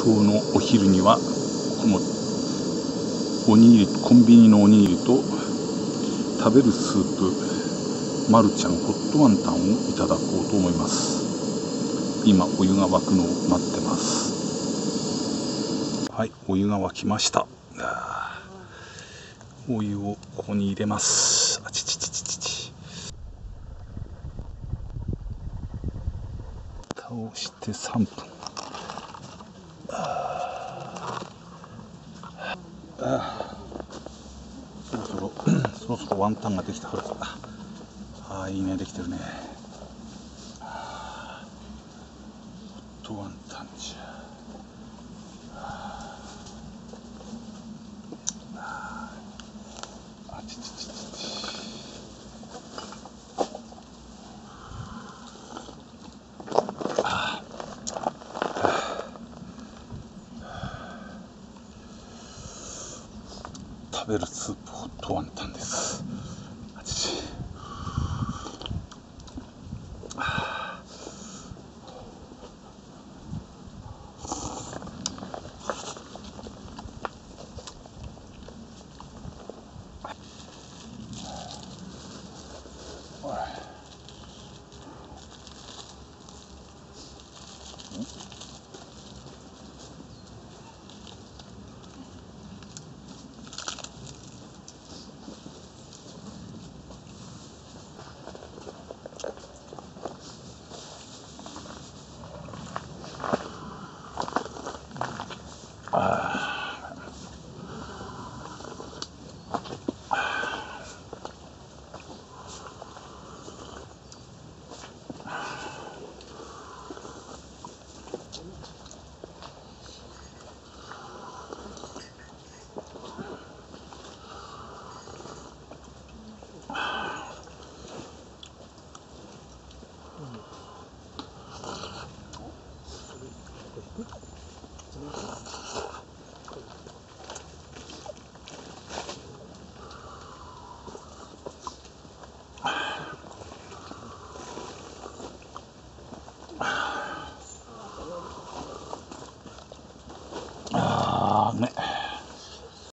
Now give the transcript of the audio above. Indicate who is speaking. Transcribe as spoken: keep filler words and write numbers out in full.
Speaker 1: 今日のお昼にはこのおにぎり、コンビニのおにぎりと食べるスープマルちゃんホットワンタンをいただこうと思います。今お湯が沸くのを待ってます。はい、お湯が沸きました。お湯をここに入れます。あちちちちちち蓋をしてさんぷん。あそろそろそろそろワンタンができたはずだ。ああいいね、できてるね。ホットワンタンじゃ。あちちちちち食べるスープホットワンタンです。